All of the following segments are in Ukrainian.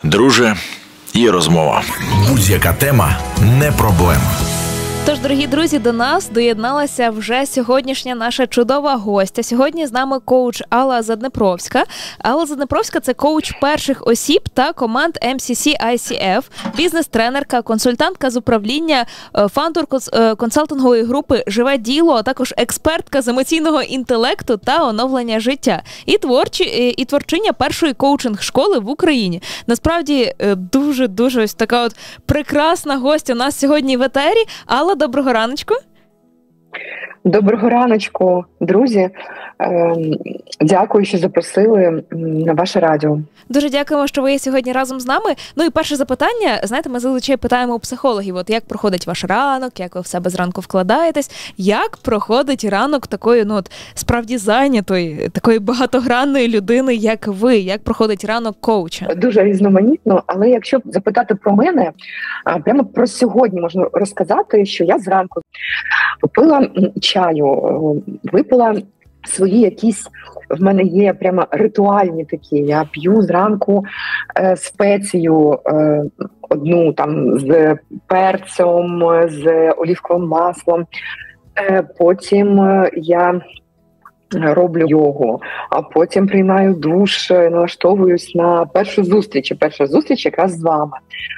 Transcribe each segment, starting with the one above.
Друже, є розмова. Будь-яка тема – не проблема. Тож, дорогі друзі, до нас доєдналася вже сьогоднішня наша чудова гостя. Сьогодні з нами коуч Алла Заднепровська. Алла Заднепровська – це коуч перших осіб та команд MCC ICF, бізнес-тренерка, консультантка з управління, фаундер консалтингової групи «Живе діло», а також експертка з емоційного інтелекту та оновлення життя. І творчиня першої коучинг-школи в Україні. Насправді, дуже ось така от прекрасна гостя у нас сьогодні в етері. Алла, доброго раночку. Доброго раночку, друзі. Дякую, що запросили на ваше радіо. Дуже дякуємо, що ви є сьогодні разом з нами. Ну і перше запитання, знаєте, ми зазвичай питаємо у психологів, от як проходить ваш ранок, як ви в себе зранку вкладаєтесь, як проходить ранок такої, справді зайнятої, такої багатогранної людини, як ви, як проходить ранок коуча? Дуже різноманітно, але якщо запитати про мене, прямо про сьогодні можна розказати, що я зранку попила чаю, випила свої якісь, в мене є прямо ритуальні такі, я п'ю зранку спецію одну там з перцем, з олівковим маслом, потім я роблю йогу, а потім приймаю душ, налаштовуюсь на першу зустріч, і перша зустріч якраз з вами.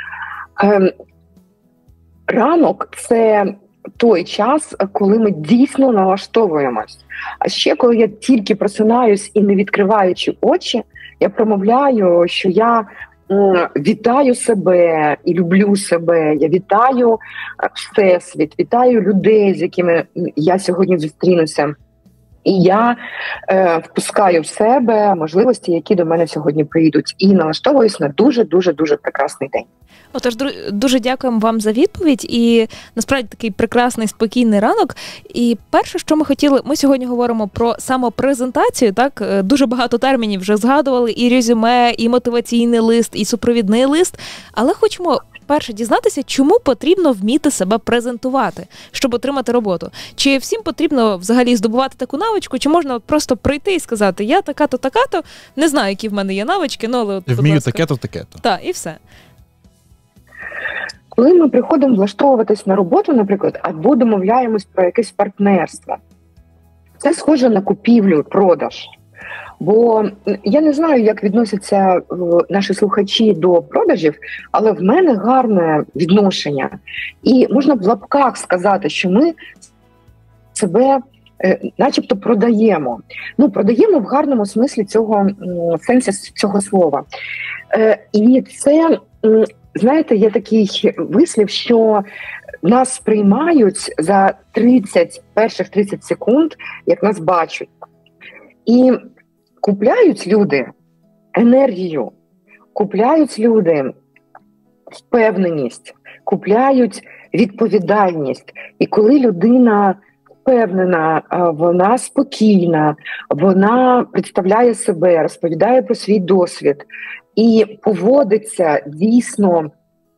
Ранок – це той час, коли ми дійсно налаштовуємось. А ще, коли я тільки просинаюсь і не відкриваючи очі, я промовляю, що я вітаю себе і люблю себе, я вітаю Всесвіт, вітаю людей, з якими я сьогодні зустрінуся. І я впускаю в себе можливості, які до мене сьогодні прийдуть, і налаштовуюсь на дуже прекрасний день. Отож, дуже дякуємо вам за відповідь, і насправді такий прекрасний, спокійний ранок. І перше, що ми хотіли, ми сьогодні говоримо про самопрезентацію, так? Дуже багато термінів вже згадували, і резюме, і мотиваційний лист, і супровідний лист, але хочемо перше дізнатися, чому потрібно вміти себе презентувати, щоб отримати роботу. Чи всім потрібно взагалі здобувати таку навичку, чи можна просто прийти і сказати, я така-то, не знаю, які в мене є навички, але вмію таке-то. Так, і все. Коли ми приходимо влаштовуватись на роботу, наприклад, або домовляємось про якесь партнерство, це схоже на купівлю, продаж. Бо я не знаю, як відносяться наші слухачі до продажів, але в мене гарне відношення. І можна в лапках сказати, що ми себе начебто продаємо. Продаємо в гарному смислі цього, в сенсі цього слова. І це, знаєте, є такий вислів, що нас сприймають за перших 30 секунд, як нас бачать. І купляють люди енергію, купляють люди впевненість, купляють відповідальність. І коли людина впевнена, вона спокійна, вона представляє себе, розповідає про свій досвід і поводиться дійсно,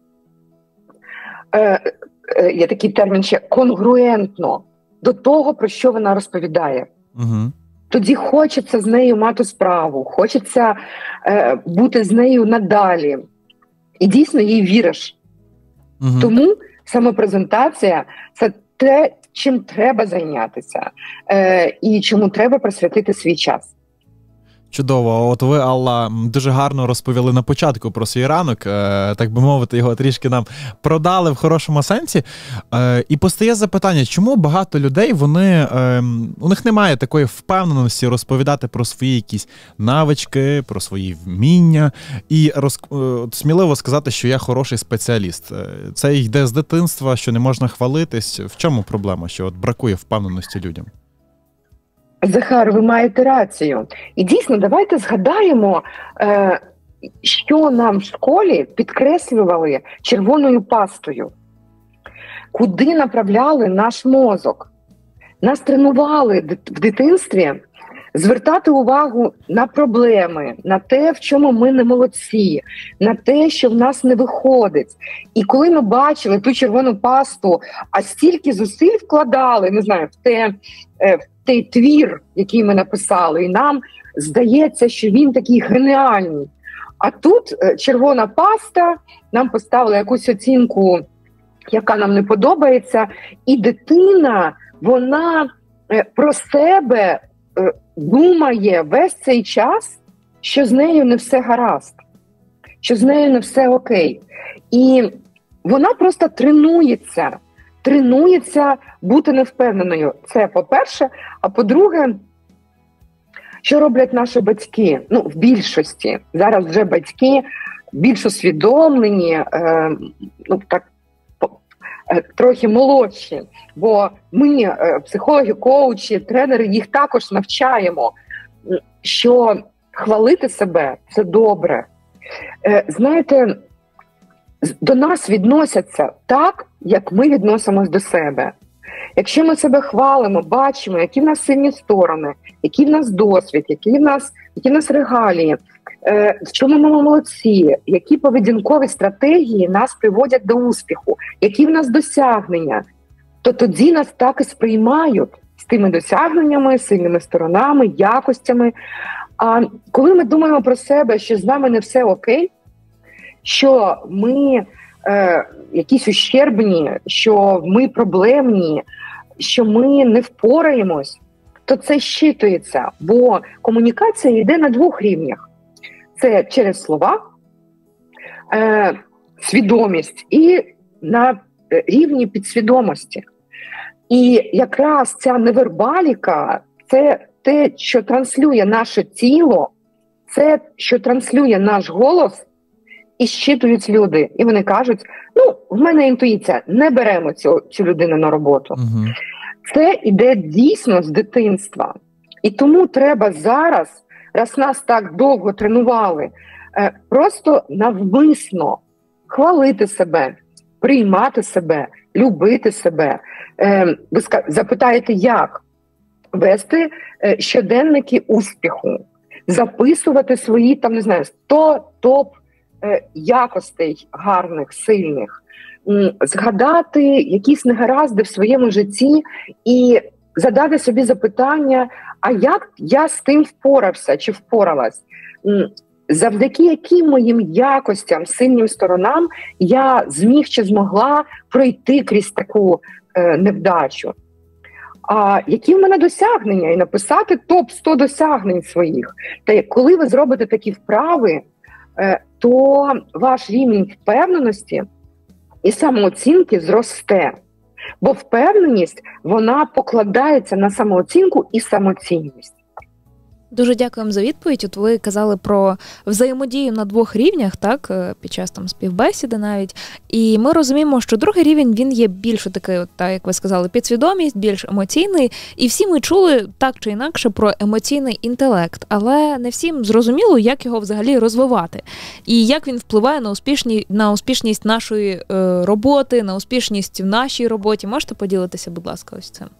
є такий термін ще, конгруентно до того, про що вона розповідає. Угу. Тоді хочеться з нею мати справу, хочеться бути з нею надалі. І дійсно їй віриш. Угу. Тому самопрезентація – це те, чим треба зайнятися і чому треба присвятити свій час. Чудово. От ви, Алла, дуже гарно розповіли на початку про свій ранок, так би мовити, його трішки нам продали в хорошому сенсі. І постає запитання, чому багато людей, у них немає такої впевненості розповідати про свої якісь навички, про свої вміння і сміливо сказати, що я хороший спеціаліст. Це йде з дитинства, що не можна хвалитись. В чому проблема, що от бракує впевненості людям? Захар, ви маєте рацію. І дійсно, давайте згадаємо, що нам в школі підкреслювали червоною пастою. Куди направляли наш мозок. Нас тренували в дитинстві звертати увагу на проблеми, на те, в чому ми не молодці, на те, що в нас не виходить. І коли ми бачили ту червону пасту, а стільки зусиль вкладали, не знаю, в той твір, який ми написали, і нам здається, що він такий геніальний. А тут червона паста, нам поставили якусь оцінку, яка нам не подобається, і дитина, вона про себе думає весь цей час, що з нею не все гаразд, що з нею не все окей. І вона просто тренується бути невпевненою. Це по-перше. А по-друге, що роблять наші батьки? Ну, в більшості. Зараз вже батьки більш усвідомлені, трохи молодші. Бо ми, психологи, коучі, тренери, їх також навчаємо, що хвалити себе – це добре. Знаєте, до нас відносяться так, як ми відносимось до себе. Якщо ми себе хвалимо, бачимо, які в нас сильні сторони, який в нас досвід, які в нас регалії, в чому ми молодці, які поведінкові стратегії нас приводять до успіху, які в нас досягнення, то тоді нас так і сприймають з тими досягненнями, сильними сторонами, якостями. А коли ми думаємо про себе, що з нами не все окей, що ми якісь ущербні, що ми проблемні, що ми не впораємось, то це щитується, бо комунікація йде на двох рівнях. Це через слова, свідомість і на рівні підсвідомості. І якраз ця невербаліка – це те, що транслює наше тіло, це, що транслює наш голос, і щитують люди. І вони кажуть, в мене інтуїція, не беремо цю людину на роботу. Угу. Це іде дійсно з дитинства. І тому треба зараз, раз нас так довго тренували, просто навмисно хвалити себе, приймати себе, любити себе. Ви запитаєте, як? Вести щоденники успіху, записувати свої, 100 топ якостей гарних, сильних, згадати якісь негаразди в своєму житті і задати собі запитання, а як я з тим впорався чи впоралась? Завдяки яким моїм якостям, сильним сторонам я зміг чи змогла пройти крізь таку невдачу? А які в мене досягнення? І написати топ-100 досягнень своїх. Та коли ви зробите такі вправи, то ваш рівень впевненості і самооцінки зросте. Бо впевненість, вона покладається на самооцінку і самоцінність. Дуже дякуємо за відповідь. От ви казали про взаємодію на двох рівнях, так, під час співбесіди навіть. І ми розуміємо, що другий рівень, він є більш такий, так, як ви сказали, підсвідомість, більш емоційний. І всі ми чули так чи інакше про емоційний інтелект, але не всім зрозуміло, як його взагалі розвивати. І як він впливає на успішність нашої роботи, на успішність в нашій роботі. Можете поділитися, будь ласка, ось цим?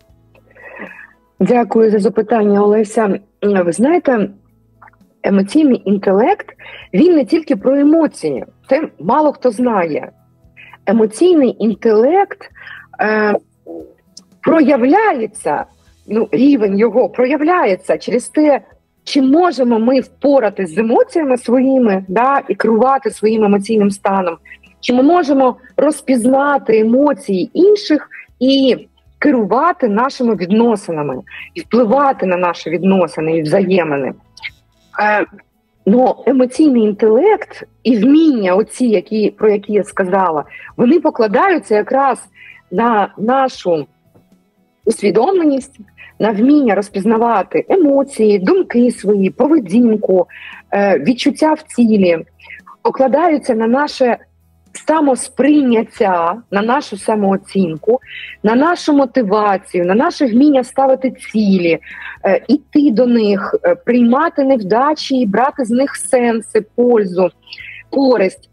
Дякую за запитання, Олеся. Ви знаєте, емоційний інтелект, він не тільки про емоції. Це мало хто знає. Емоційний інтелект проявляється, рівень його проявляється через те, чи можемо ми впоратись з емоціями своїми, і керувати своїм емоційним станом, чи ми можемо розпізнати емоції інших і керувати нашими відносинами і впливати на наші відносини і взаємини. Емоційний інтелект і вміння оці, про які я сказала, вони покладаються якраз на нашу усвідомленість, на вміння розпізнавати емоції, думки свої, поведінку, відчуття в тілі, покладаються на наше самосприйняття, на нашу самооцінку, на нашу мотивацію, на наше вміння ставити цілі, іти до них, приймати невдачі і брати з них сенси, пользу, користь.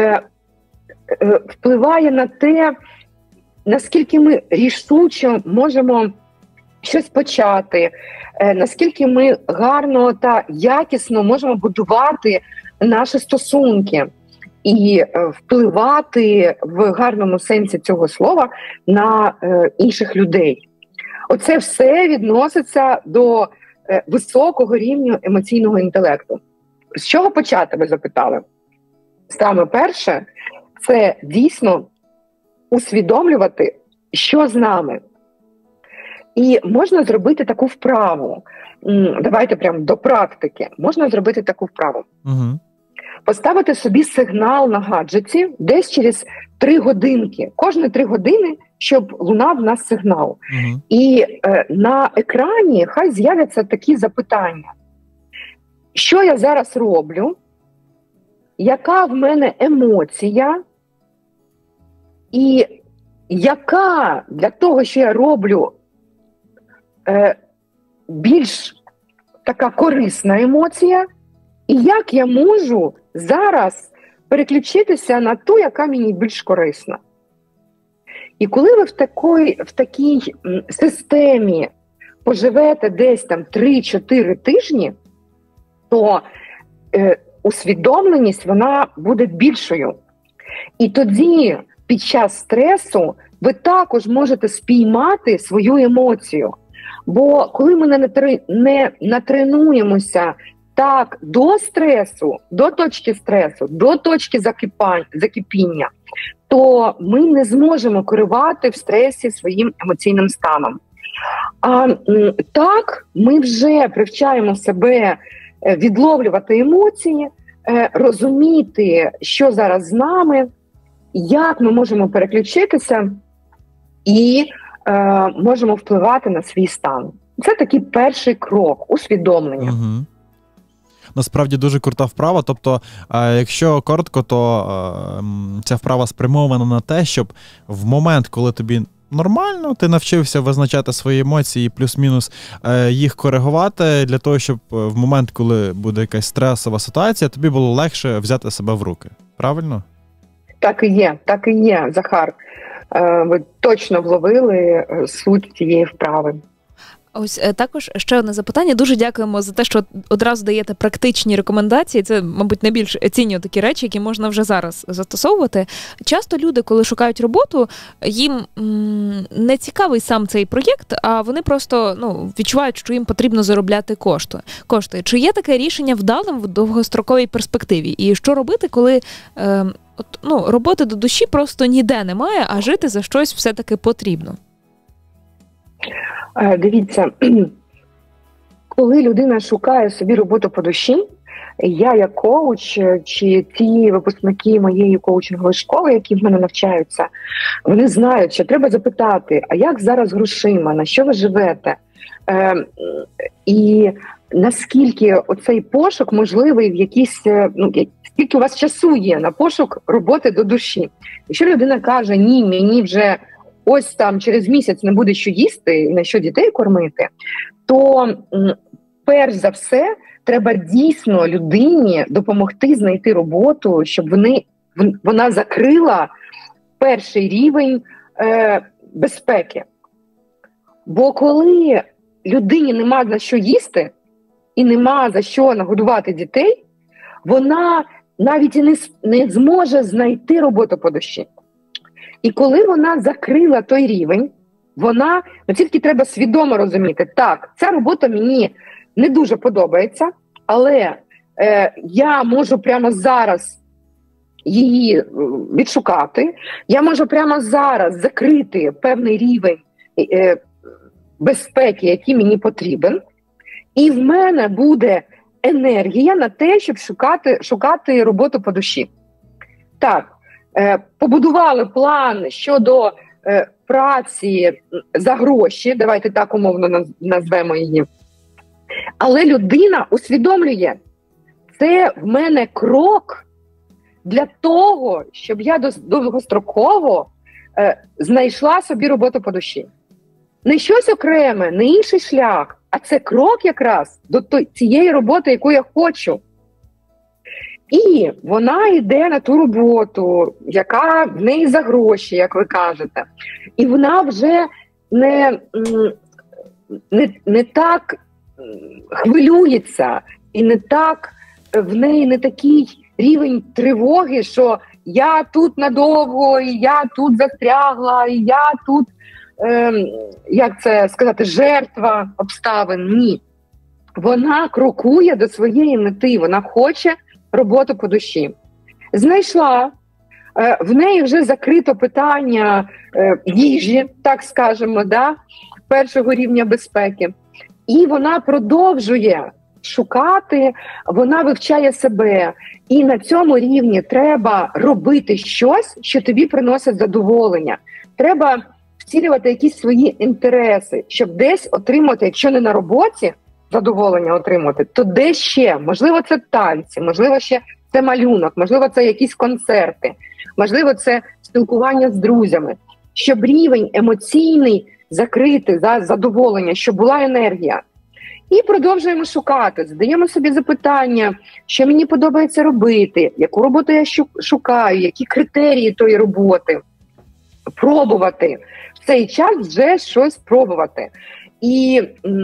Впливає на те, наскільки ми рішуче можемо щось почати, наскільки ми гарно та якісно можемо будувати наші стосунки і впливати в гарному сенсі цього слова на інших людей. Оце все відноситься до високого рівня емоційного інтелекту. з чого почати, ви запитали? Саме перше, це дійсно усвідомлювати, що з нами. І можна зробити таку вправу. Давайте прямо до практики. Можна зробити таку вправу. Угу. Поставити собі сигнал на гаджеті десь через 3 годинки. Кожні 3 години, щоб лунав в нас сигнал. Угу. І на екрані хай з'являться такі запитання. Що я зараз роблю? Яка в мене емоція? І яка для того, що я роблю, більш така корисна емоція? І як я можу зараз переключитися на ту, яка мені більш корисна? І коли ви в такій системі поживете десь там 3-4 тижні, то усвідомленість, вона буде більшою. І тоді, під час стресу, ви також можете спіймати свою емоцію. Бо коли ми не натренуємося так до стресу, до точки стресу, до точки закипіння, то ми не зможемо керувати в стресі своїм емоційним станом. А так ми вже привчаємо себе відловлювати емоції, розуміти, що зараз з нами, як ми можемо переключитися і можемо впливати на свій стан. Це такий перший крок – усвідомлення. Угу. Насправді дуже крута вправа. Тобто, якщо коротко, то ця вправа спрямована на те, щоб в момент, коли тобі нормально, ти навчився визначати свої емоції, плюс-мінус їх коригувати, для того, щоб в момент, коли буде якась стресова ситуація, тобі було легше взяти себе в руки. Правильно? Так і є, Захар. Ви точно вловили суть цієї вправи. Ось також ще одне запитання. Дуже дякуємо за те, що одразу даєте практичні рекомендації. Це, мабуть, найбільш цінні такі речі, які можна вже зараз застосовувати. Часто люди, коли шукають роботу, їм не цікавий сам цей проєкт, а вони просто відчувають, що їм потрібно заробляти кошти. Чи є таке рішення вдалим в довгостроковій перспективі? І що робити, коли роботи до душі просто ніде немає, а жити за щось все-таки потрібно? Дивіться, коли людина шукає собі роботу по душі, я як коуч, чи ті випускники моєї коучингової школи, які в мене навчаються, вони знають, що треба запитати, а як зараз з грошима, на що ви живете? І наскільки оцей пошук можливий в якійсь, скільки у вас часу є на пошук роботи до душі. Якщо людина каже, ні, мені вже ось там через місяць не буде що їсти і на що дітей кормити, то перш за все треба дійсно людині допомогти знайти роботу, щоб вона закрила перший рівень безпеки. Бо коли людині нема за що їсти і нема за що нагодувати дітей, вона навіть і не зможе знайти роботу по душі. І коли вона закрила той рівень, вона, тільки треба свідомо розуміти, так, ця робота мені не дуже подобається, але я можу прямо зараз її відшукати, я можу прямо зараз закрити певний рівень безпеки, який мені потрібен, і в мене буде енергія на те, щоб шукати роботу по душі. Так. Побудували план щодо праці за гроші, давайте так умовно назвемо її. Але людина усвідомлює, це в мене крок для того, щоб я довгостроково знайшла собі роботу по душі. Не щось окреме, не інший шлях, а це крок якраз до цієї роботи, яку я хочу. І вона йде на ту роботу, яка в неї за гроші, як ви кажете. І вона вже не так хвилюється, і не так, в неї не такий рівень тривоги, що я тут надовго, і я тут застрягла, і я тут, як це сказати, жертва обставин. Ні. вона крокує до своєї мети, вона хоче роботу по душі. Знайшла, в неї вже закрито питання їжі, так скажемо, да, першого рівня безпеки. І вона продовжує шукати, вона вивчає себе. І на цьому рівні треба робити щось, що тобі приносить задоволення. Треба втілювати якісь свої інтереси, щоб десь отримати, якщо не на роботі задоволення отримати, то де ще? Можливо, це танці, можливо, ще це малюнок, можливо, це якісь концерти, можливо, це спілкування з друзями. Щоб рівень емоційний закрити за задоволення, щоб була енергія. І продовжуємо шукати, задаємо собі запитання, що мені подобається робити, яку роботу я шукаю, які критерії тої роботи. Пробувати. В цей час вже щось пробувати. І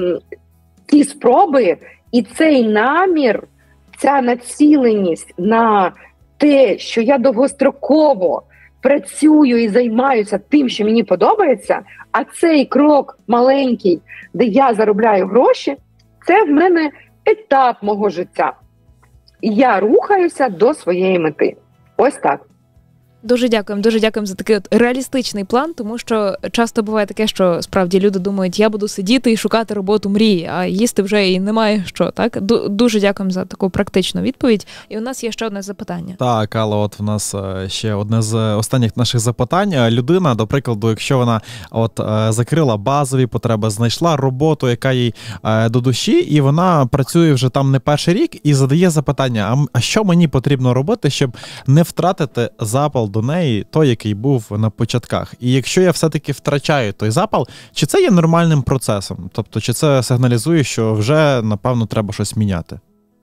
ці спроби, і цей намір, ця націленість на те, що я довгостроково працюю і займаюся тим, що мені подобається, а цей крок маленький, де я заробляю гроші, це в мене етап мого життя. І я рухаюся до своєї мети. Ось так. Дуже дякуємо за такий от реалістичний план, тому що часто буває таке, що справді люди думають, я буду сидіти і шукати роботу мрії, а їсти вже і немає що, так? Дуже дякуємо за таку практичну відповідь. І у нас є ще одне запитання. Так, але от в нас ще одне з останніх наших запитань. Людина, до прикладу, якщо вона от закрила базові потреби, знайшла роботу, яка їй до душі, і вона працює вже там не перший рік, і задає запитання, а що мені потрібно робити, щоб не втратити запал до неї, той, який був на початках. І якщо я все-таки втрачаю той запал, чи це є нормальним процесом? Тобто, чи це сигналізує, що вже, напевно, треба щось міняти?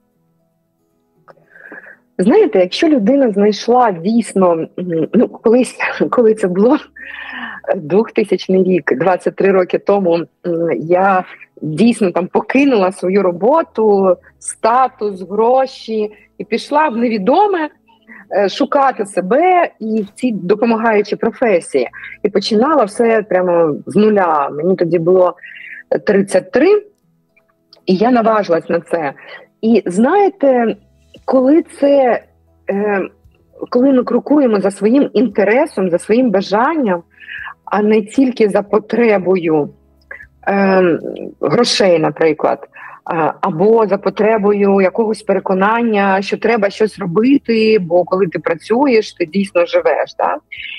Знаєте, якщо людина знайшла дійсно, колись, коли це було 2000 рік, 23 роки тому, я дійсно там покинула свою роботу, статус, гроші і пішла в невідоме, шукати себе і в цій допомагаючій професії. І починала все прямо з нуля. Мені тоді було 33, і я наважилась на це. І знаєте, коли ми крокуємо за своїм інтересом, за своїм бажанням, а не тільки за потребою грошей, наприклад, або за потребою якогось переконання, що треба щось робити, бо коли ти працюєш, ти дійсно живеш. Да?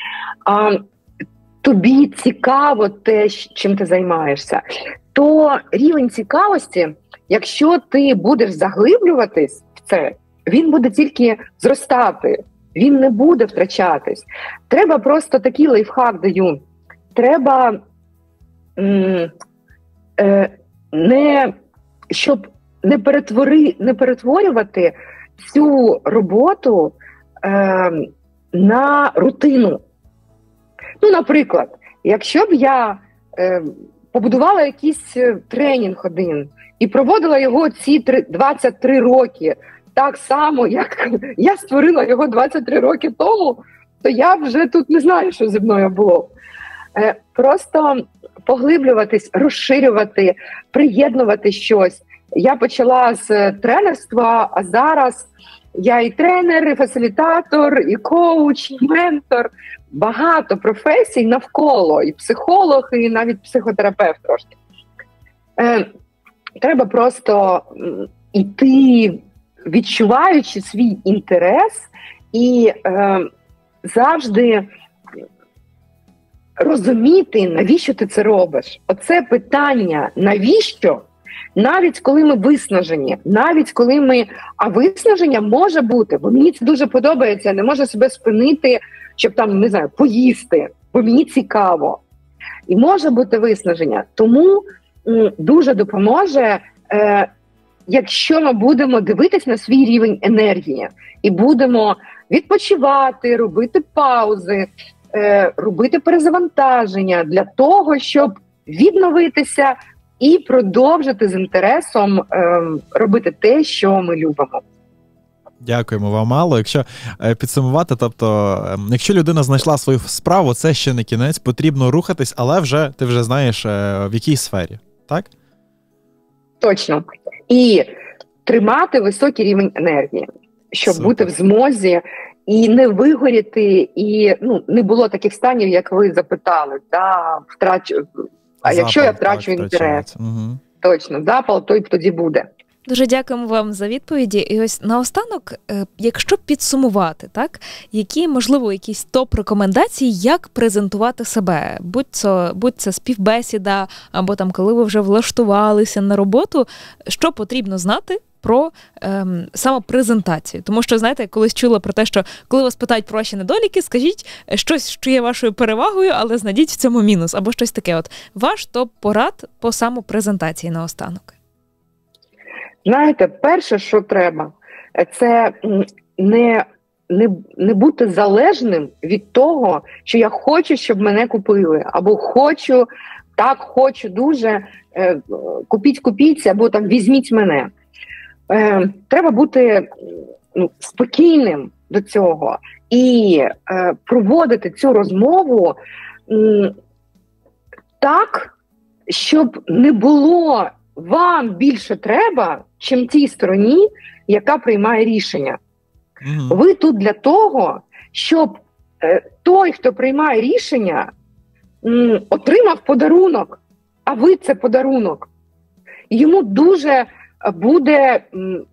Тобі цікаво те, чим ти займаєшся, то рівень цікавості, якщо ти будеш заглиблюватись в це, він буде тільки зростати, він не буде втрачатись. Треба просто такий лайфхак даю. Треба щоб не перетворювати цю роботу на рутину. Ну, наприклад, якщо б я побудувала якийсь тренінг один і проводила його ці 23 роки так само, як я створила його 23 роки тому, то я вже тут не знаю, що зі мною було. Просто поглиблюватись, розширювати, приєднувати щось. Я почала з тренерства, а зараз я і тренер, і фасилітатор, і коуч, і ментор. Багато професій навколо, і психолог, і навіть психотерапевт трошки. Треба просто йти, відчуваючи свій інтерес і завжди розуміти, навіщо ти це робиш. Оце питання «навіщо?» навіть коли ми виснажені, навіть коли ми... А виснаження може бути, бо мені це дуже подобається, я не можу себе спинити, щоб там, не знаю, поїсти, бо мені цікаво. І може бути виснаження. Тому дуже допоможе, якщо ми будемо дивитись на свій рівень енергії і будемо відпочивати, робити паузи, робити перезавантаження для того, щоб відновитися і продовжити з інтересом робити те, що ми любимо. Дякуємо вам, Алло. Якщо підсумувати, тобто, якщо людина знайшла свою справу, це ще не кінець, потрібно рухатись, але ти вже знаєш, в якій сфері, так? Точно. і тримати високий рівень енергії, щоб Супер. бути в змозі і не вигоріти, і не було таких станів, як ви запитали. Якщо я втрачу інтерес, точно, запал, то й тоді буде. Дуже дякуємо вам за відповіді. І ось наостанок, якщо підсумувати, так, які, можливо, якісь топ-рекомендації, як презентувати себе, будь це співбесіда, або там, коли ви вже влаштувалися на роботу, що потрібно знати про самопрезентацію. Тому що, знаєте, я колись чула про те, що коли вас питають про ваші недоліки, скажіть щось, що є вашою перевагою, але знайдіть в цьому мінус, або щось таке. От ваш топ-порад по самопрезентації наостанок. Знаєте, перше, що треба, це не бути залежним від того, що я хочу, щоб мене купили, або хочу дуже, купіть, або там візьміть мене. Треба бути спокійним до цього і проводити цю розмову так, щоб не було вам більше треба, чим тій стороні, яка приймає рішення. Ви тут для того, щоб той, хто приймає рішення, отримав подарунок, а ви це подарунок. Йому дуже буде,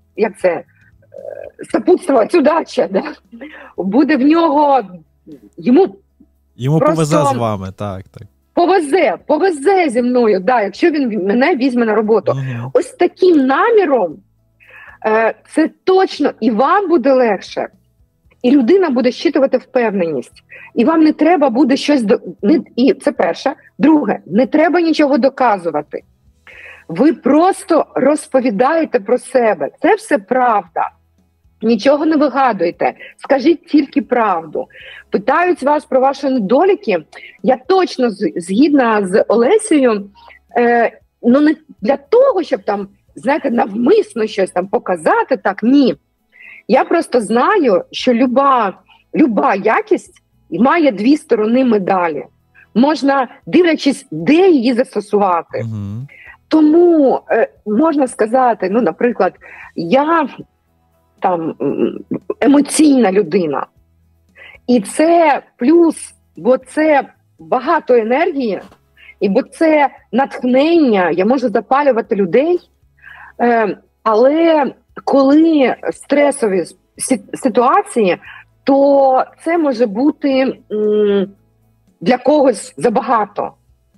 сопутствувати удача, да? Буде в нього, йому повезе з вами, так. Повезе зі мною, якщо він мене візьме на роботу. Ось таким наміром це точно і вам буде легше, і людина буде щитувати впевненість. І вам не треба буде щось... І це перше. Друге, не треба нічого доказувати. Ви просто розповідаєте про себе. Це все правда. Нічого не вигадуйте. Скажіть тільки правду. Питають вас про ваші недоліки. Я точно згідна з Олесею, не для того, щоб там, знаєте, навмисно щось там показати, так, ні. Я просто знаю, що люба якість має дві сторони медалі. Можна, дивлячись, де її застосувати. Тому можна сказати, наприклад, я там емоційна людина. І це плюс, бо це багато енергії, і бо це натхнення, я можу запалювати людей, але коли стресові ситуації, то це може бути для когось забагато.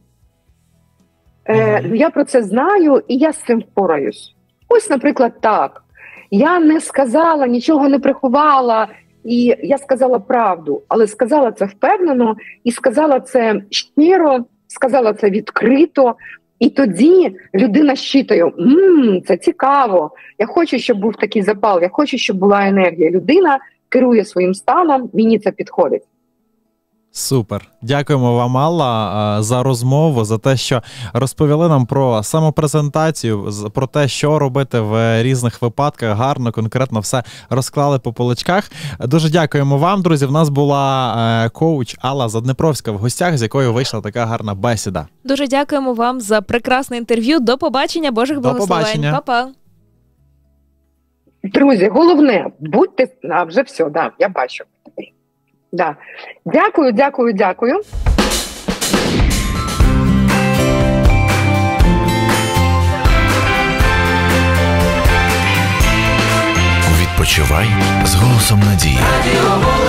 Я про це знаю, і я з цим впораюсь. Ось, наприклад, так. Я не сказала, нічого не приховала, і я сказала правду, але сказала це впевнено, і сказала це щиро, сказала це відкрито, і тоді людина щитає, це цікаво, я хочу, щоб був такий запал, я хочу, щоб була енергія. Людина керує своїм станом, мені це підходить. Супер. Дякуємо вам, Алла, за розмову, за те, що розповіли нам про самопрезентацію, про те, що робити в різних випадках. Гарно, конкретно все розклали по поличках. Дуже дякуємо вам, друзі. В нас була коуч Алла Заднепровська в гостях, з якою вийшла така гарна бесіда. Дуже дякуємо вам за прекрасне інтерв'ю. До побачення, Божих благословень. Па-па. Друзі, головне, будьте... вже все, я бачу. Да. Дякую. Відпочивай з голосом надії.